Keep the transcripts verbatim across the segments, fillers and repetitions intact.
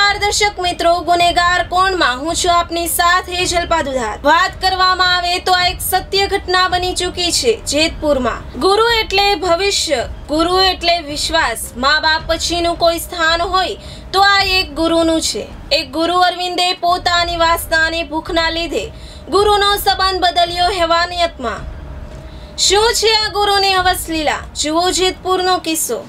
નમસ્કાર દર્શક મિત્રો, ગુનેગાર કોણમાં હું છું આપની સાથે જલપા દુધાર। વાત કરવામાં આવે તો આ એક સત્ય ઘટના બની ચૂકી છે જેતપુરમાં। ગુરુ એટલે ભવિષ્ય, ગુરુ એટલે વિશ્વાસ। મા બાપ પછીનું કોઈ સ્થાન હોય તો આ એક ગુરુનું છે। એક ગુરુ અરવિંદે પોતાની વાસનાની ભૂખના લીધે ગુરુનો સંબંધ બદલ્યો હેવાનિયતમાં। શું છે આ ગુરુની હવસ લીલા? જુઓ જેતપુરનો કિસ્સો।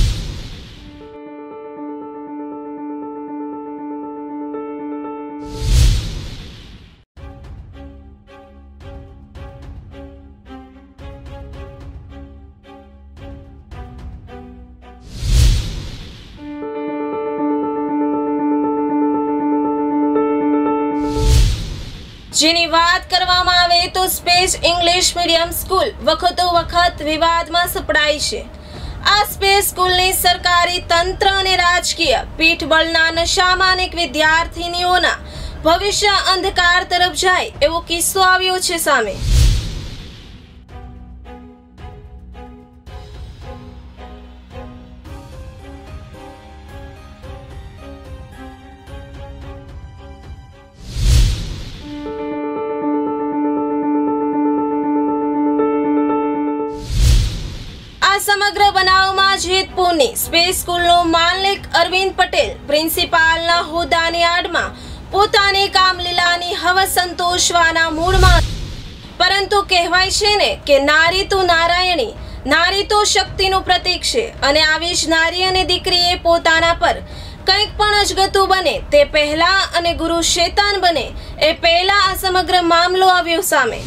જેની વાત કરવામાં આવે તો સ્પેસ ઇંગ્લિશ મીડિયમ સ્કૂલ વખતો વખત વિવાદમાં સપડાઈ છે। આ સ્પેસ સ્કૂલની સરકારી તંત્ર અને રાજકીય પીઠબળના નશામાં અનેક વિદ્યાર્થીનીઓના ભવિષ્ય અંધકાર તરફ જાય એવો કિસ્સો આવ્યો છે સામે। સમગ્ર બનાવમાં જેતપુરની સ્પેસ સ્કૂલનો માલિક અરવિંદ પટેલ પ્રિન્સિપાલના હોદ્દાની આડમાં પોતાની કામલીલાની હવસ સંતોષવાના મૂડમાં, પરંતુ કહેવાય છે ને કે નારી તો નારાયણી, નારી તો શક્તિનું પ્રતીક છે અને આવી જ નારી અને દીકરીએ પોતાના પર કંઈક પણ અજગતું બને તે પહેલા અને ગુરુ શેતાન બને એ પહેલા આ સમગ્ર મામલો આવ્યો સામે।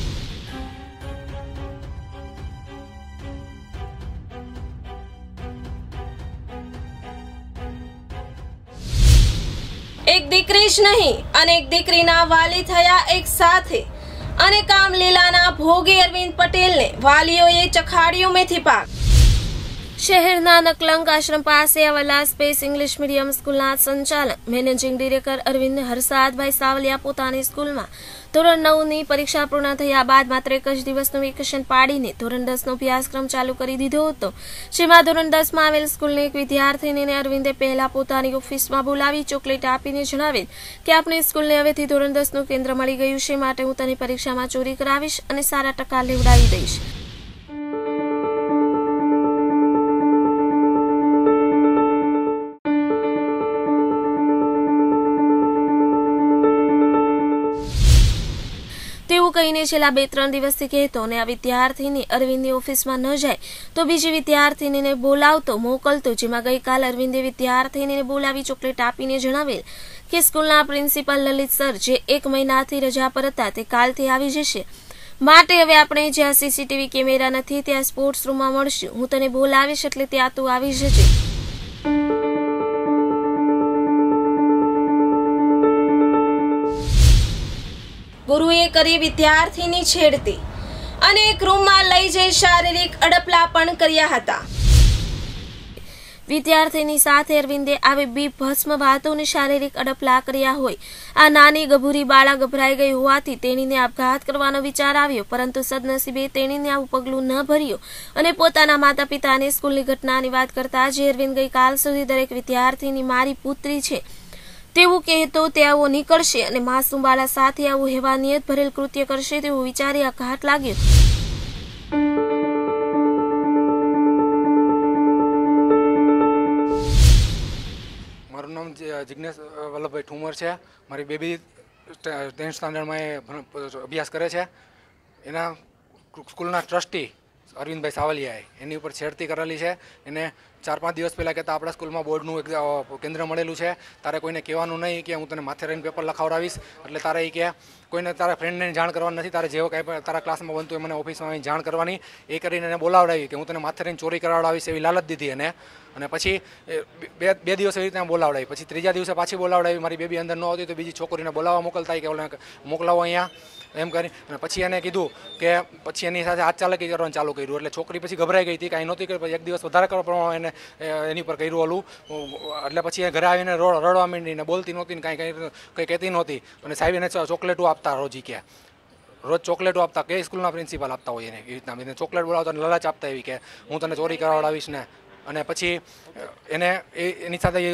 એક દીકરી જ નહીં અનેક દીકરીના વાલી થયા એક સાથે અને કામલીલાના ભોગી અરવિંદ પટેલને વાલીઓએ ચખાડ્યો મેથી પાક। શહેરના નકલંક આશ્રમ પાસે આવેલા સ્પેસ ઇંગ્લિશ મીડિયમ સ્કૂલના સંચાલક મેનેજિંગ ડિરેક્ટર અરવિંદ હરસાદભાઈ સાવલિયા પોતાની સ્કૂલમાં ધોરણ નવ ની પરીક્ષા પૂર્ણ થયા બાદ માત્ર એક જ દિવસનું વેકેશન પાડીને ધોરણ દસ નો અભ્યાસક્રમ ચાલુ કરી દીધો હતો। જેમાં ધોરણ દસ માં આવેલ સ્કૂલની એક વિદ્યાર્થીનીને અરવિંદે પહેલા પોતાની ઓફિસમાં બોલાવી ચોકલેટ આપીને જણાવેલ કે આપણી સ્કૂલને હવેથી ધોરણ દસ નું કેન્દ્ર મળી ગયું છે, માટે હું તને પરીક્ષામાં ચોરી કરાવીશ અને સારા ટકા લેવડાવી દઈશ। તેવું કહીને છેલ્લા બે ત્રણ દિવસથી કહેતો અને આ વિદ્યાર્થીની અરવિંદની ઓફિસમાં ન જાય તો બીજી વિદ્યાર્થીનીને બોલાવતો મોકલતો। જેમાં ગઈકાલ અરવિંદે વિદ્યાર્થીનીને બોલાવી ચોકલેટ આપીને જણાવેલ કે સ્કૂલના પ્રિન્સિપાલ લલિત સર જે એક મહિનાથી રજા પર હતા તે કાલથી આવી જશે, માટે હવે આપણે જ્યાં સીસીટીવી કેમેરા નથી ત્યાં સ્પોર્ટ્સ રૂમમાં મળશું, હું તને બોલાવીશ એટલે ત્યાં તું આવી જજે। ગુરુએ કરી વિદ્યાર્થીની છેડતી અને એક રૂમમાં લઈ જઈ શારીરિક અડપલા પણ કર્યા હતા। વિદ્યાર્થીની સાથે અરવિંદે આવી બીભસ્મ વાતોને શારીરિક અડપલા કર્યા હોય। આ નાની ગભૂરી બાળા ગભરાઈ ગઈ હોવાથી તેણીને આપઘાત કરવાનો વિચાર આવ્યો, પરંતુ સદનસીબે તેણીને આવું પગલું ન ભર્યું અને પોતાના માતા પિતાને સ્કૂલની ઘટનાની વાત કરતા જે અરવિંદ ગઈકાલ સુધી દરેક વિદ્યાર્થીની મારી પુત્રી છે તેવું કહેતો તે આવો નીકળશે અને માસૂમ બાળા સાથે આવું હેવાનિયત ભરેલ કૃત્ય કરશે તેવું વિચારી આઘાત લાગ્યો। મારું નામ જિગ્નેશ વલ્લભભાઈ ઠુમર છે। મારી બેબી ટેન્થ સ્ટાન્ડર્ડમાં અભ્યાસ કરે છે। એના સ્કૂલના ટ્રસ્ટી અરવિંદભાઈ સાવલિયાએ એની ઉપર છેડતી કરેલી છે। એને ચાર પાંચ દિવસ પહેલાં કહેતા આપણા સ્કૂલમાં બોર્ડનું એક કેન્દ્ર મળેલું છે, તારે કોઈને કહેવાનું નહીં કે હું તને માથે રહીને પેપર લખાવડાવીશ, એટલે તારે એ કે કોઈને તારા ફ્રેન્ડને જાણ કરવાની નથી, તારે જેવો કાંઈ પણ તારા ક્લાસમાં બનતું હોય મને ઓફિસમાં આવીને જાણ કરવાની। એ કરીને એને બોલાવડાવી કે હું તને માથે રહીને ચોરી કરાવડાવીશ એવી લાલચ દીધી એને, અને પછી બે બે દિવસ એવી રીતે બોલાવડાવી। પછી ત્રીજા દિવસે પાછી બોલાવડાવી, મારી બેબી અંદર ન આવતી તો બીજી છોકરીને બોલાવવા મોકલતા કે ઓલે મોકલાવો અહીંયા એમ કરી, અને પછી એને કીધું કે પછી એની સાથે હાથ ચાલકી કરવાનું ચાલુ કર્યું, એટલે છોકરી પછી ગભરાઈ ગઈ હતી, કાંઈ નહોતી કરી, પછી એક દિવસ વધારે કરવા પ્રમાણે એને એની પર કર્યું ઓલું, એટલે પછી એ ઘરે આવીને રડવા માંડી ને બોલતી નહોતી ને કાંઈ કંઈ કંઈ કહેતી નહોતી, અને સાહેબ એને ચોકલેટો આપતા રોજી કે રોજ ચોકલેટો આપતા કે સ્કૂલના પ્રિન્સિપાલ આપતા હોય એને એવી રીતના ચોકલેટ બોલાવતા અને લલાચ આપતા એવી કે હું તને ચોરી કરાવડાવીશ ને, અને પછી એને એની સાથે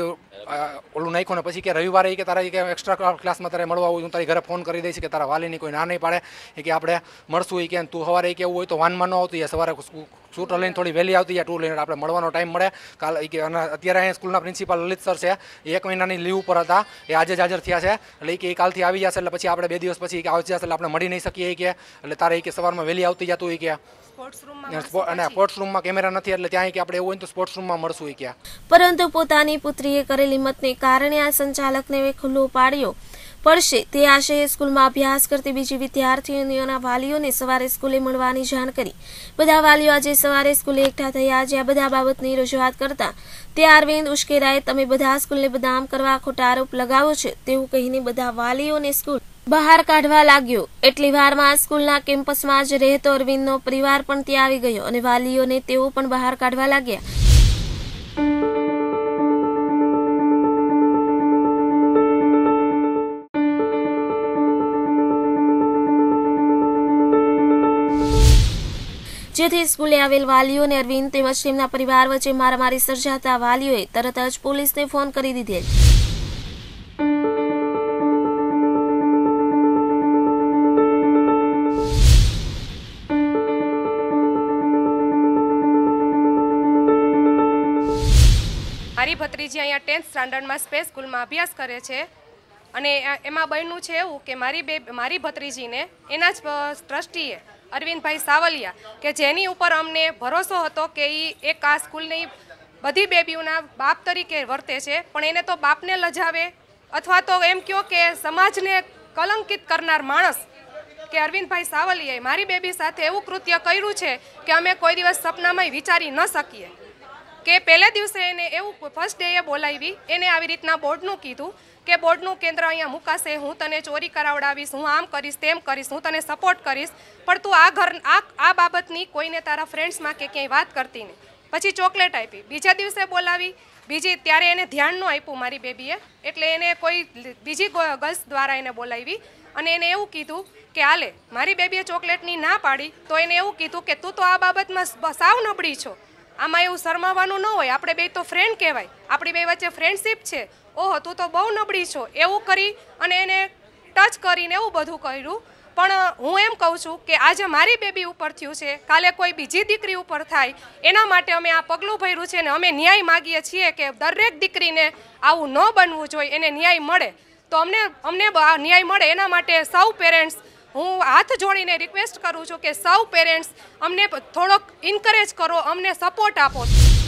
ઓલું નાખ્યું ને પછી કે રવિવારે કે તારા કે એક્સ્ટ્રા ક્લાસમાં તારે મળવા આવું હું તારી ઘરે ફોન કરી દઈશ કે તારા વાલીની કોઈ ના નહીં પાડે કે આપણે મળશું એ કે તું સવારે કે એવું હોય તો વાનમાં ન આવતું સવારે સ્કૂટર લઈને થોડી વહેલી આવતી યા ટુ લઈને આપણે મળવાનો ટાઈમ મળે કાલ કે અત્યારે અહીંયા સ્કૂલના પ્રિન્સિપાલ લલિત સર છે એ એક મહિનાની લીવ ઉપર હતા એ આજે જ હાજર થયા છે એટલે કે એ કાલથી આવી જશે એટલે પછી આપણે બે દિવસ પછી આવી જશે એટલે આપણે મળી નહીં શકીએ કે એટલે તારે કે સવારમાં વહેલી આવતી જતું હોય કે અને સ્પોર્ટ્સ રૂમમાં કેમેરા નથી એટલે ત્યાં કે આપણે એવું હોય તો સ્પોર્ટ્સ રૂમમાં મળશું એ ક્યાં. પરંતુ પોતાની પુત્રીએ કરેલી મતને કારણે આ સંચાલકને ખુલ્લો પાડ્યો પડશે તે આશયે સ્કૂલમાં અભ્યાસ કરતી બીજી વિદ્યાર્થીઓના વાલીઓને સવારે સ્કૂલે મળવાની જાણ કરી. બધા વાલીઓ આજે સવારે સ્કૂલે એકઠા થયા જ્યાં બધા બાબતની રજૂઆત કરતા તે અરવિંદ ઉશ્કેરાએ તમે બધા સ્કૂલને બદનામ કરવા ખોટા આરોપ લગાવો છે તેવું કહીને બધા વાલીઓને સ્કૂલ બહાર કાઢવા લાગ્યો. એટલી વારમાં સ્કૂલના કેમ્પસમાં જ રહેતો અરવિંદનો પરિવાર પણ ત્યાં આવી ગયો અને વાલીઓને તેઓ પણ બહાર કાઢવા લાગ્યા. જેથી સ્કૂલે આવેલ વાલીઓ અને અરવિંદ તેમજ તેમના પરિવાર વચ્ચે મારામારી સર્જાતા વાલીઓએ તરત જ પોલીસને ફોન કરી દીધેલ. મારી ભત્રીજી અહીંયા ટેન્થ સ્ટાન્ડર્ડમાં સ્પેસ સ્કૂલમાં અભ્યાસ કરે છે અને એમાં બન્યું છે એવું કે મારી બે મારી ભત્રીજીને એના જ ટ્રસ્ટીએ અરવિંદભાઈ સાવલિયા કે જેની ઉપર અમને ભરોસો હતો કે એ એક આ સ્કૂલની બધી બેબીઓના બાપ તરીકે વર્તે છે પણ એને તો બાપને લજાવે અથવા તો એમ કહો કે સમાજને કલંકિત કરનાર માણસ કે અરવિંદભાઈ સાવલિયાએ મારી બેબી સાથે એવું કૃત્ય કર્યું છે કે અમે કોઈ દિવસ સપનામાં વિચારી ન શકીએ. કે પહેલે દિવસે એને એવું ફર્સ્ટ ડે એ બોલાવી એને આવી રીતના બોર્ડનું કીધું કે બોર્ડનું કેન્દ્ર અહીંયા મુકાશે, હું તને ચોરી કરાવડાવીશ, હું આમ કરીશ તેમ કરીશ, હું તને સપોર્ટ કરીશ, પણ તું આ ઘર આ આ બાબતની કોઈને તારા ફ્રેન્ડ્સમાં કે ક્યાંય વાત કરતી નહીં. પછી ચોકલેટ આપી. બીજા દિવસે બોલાવી બીજી ત્યારે એને ધ્યાન ન આપ્યું મારી બેબીએ એટલે એને કોઈ બીજી ગર્લ્સ દ્વારા એને બોલાવી અને એને એવું કીધું કે હાલે મારી બેબીએ ચોકલેટની ના પાડી તો એને એવું કીધું કે તું તો આ બાબતમાં સાવ નબળી છો, આમાં એવું શરમાવાનું ન હોય, આપણે બે તો ફ્રેન્ડ કહેવાય, આપણી બે વચ્ચે ફ્રેન્ડશીપ છે, ઓહો તું તો બહુ નબળી છો એવું કરી અને એને ટચ કરીને એવું બધું કર્યું. પણ હું એમ કહું છું કે આજે મારી બેબી ઉપર થયું છે, કાલે કોઈ બીજી દીકરી ઉપર થાય એના માટે અમે આ પગલું ભર્યું છે ને અમે ન્યાય માગીએ છીએ કે દરેક દીકરીને આવું ન બનવું જોઈએ, એને ન્યાય મળે તો અમને અમને ન્યાય મળે એના માટે સૌ પેરેન્ટ્સ હું હાથ જોડીને રિક્વેસ્ટ કરું છું કે સૌ પેરેન્ટ્સ અમને થોડોક ઇન્કરેજ કરો, અમને સપોર્ટ આપો.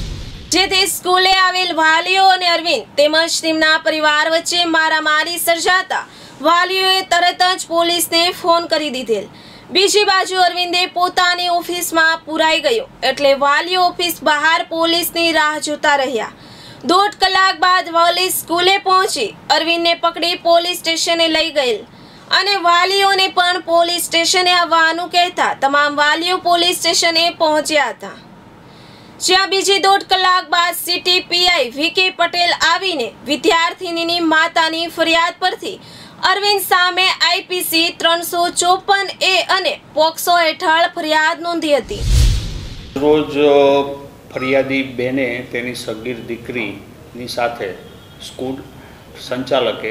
જેથી સ્કૂલે આવેલ વાલીઓ અને અરવિંદ તેમજ તેમના પરિવાર વચ્ચે મારામારી સર્જાતા વાલીઓએ તરત જ પોલીસને ફોન કરી દીધેલ. બીજી બાજુ અરવિંદે પોતાની ઓફિસમાં પુરાઈ ગયો એટલે વાલીઓ ઓફિસ બહાર પોલીસની રાહ જોતા રહ્યા. દોઢ કલાક બાદ વાલી સ્કૂલે પહોંચી અરવિંદને પકડી પોલીસ સ્ટેશને લઈ ગયેલ અને વાલીઓને પણ પોલીસ સ્ટેશને આવવાનું કહેતા તમામ વાલીઓ પોલીસ સ્ટેશને પહોંચ્યા હતા. જ્યાં બીજી દોઢ કલાક બાદ સિટી પીઆઈ વીકે પટેલ આવીને વિદ્યાર્થીનીની માતાની ફરિયાદ પરથી અરવિંદ સામે આઈપીસી ત્રણસો ચોપન એ અને પોક્સો હેઠળ ફરિયાદ નોંધી હતી. રોજ ફરિયાદી બેને તેની સગીર દીકરીની સાથે સ્કૂલ સંચાલકે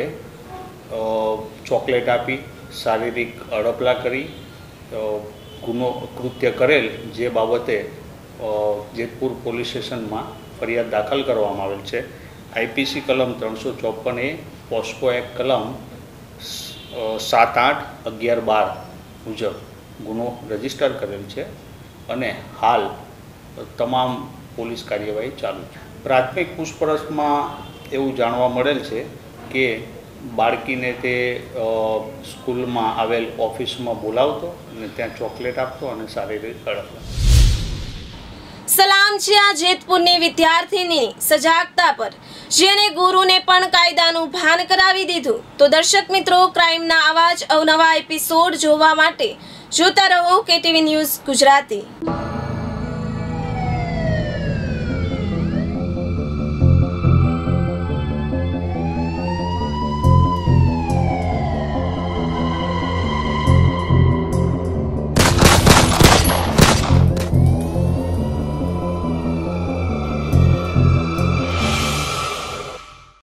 ચોકલેટ આપી, શારીરિક અડપલા કરી, ગુનો કૃત્ય કરેલ જે બાબતે જેતપુર પોલીસ સ્ટેશનમાં ફરિયાદ દાખલ કરવામાં આવેલ છે. આઈપીસી કલમ ત્રણસો ચોપન એ, પોસ્કો એક્ટ કલમ સાત આઠ અગિયાર બાર મુજબ ગુનો રજીસ્ટર કરેલ છે અને હાલ તમામ પોલીસ કાર્યવાહી ચાલુ છે. પ્રાથમિક પૂછપરછમાં એવું જાણવા મળેલ છે કે બાળકીને તે સ્કૂલમાં આવેલ ઓફિસમાં બોલાવતો અને ત્યાં ચોકલેટ આપતો અને શારીરિક અડપલા. સલામ છે આ જેતપુરની વિદ્યાર્થીની સજાગતા પર જેને ગુરુને પણ કાયદાનું ભાન કરાવી દીધું. તો દર્શક મિત્રો, ક્રાઇમના આવા જ અવનવા એપિસોડ જોવા માટે જોતા રહો કેટીવી ન્યૂઝ ગુજરાતી.